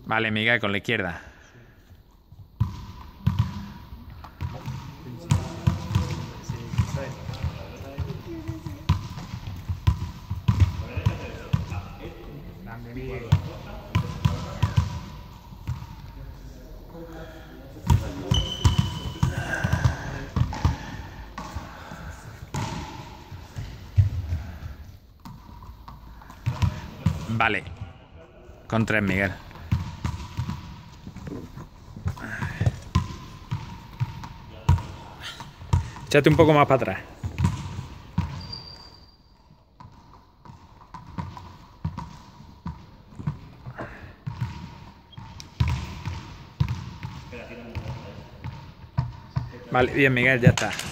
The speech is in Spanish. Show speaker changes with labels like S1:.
S1: Vale, Miguel, con la izquierda. Vale. Con 3, Miguel. Échate un poco más para atrás. Vale, bien, Miguel, ya está.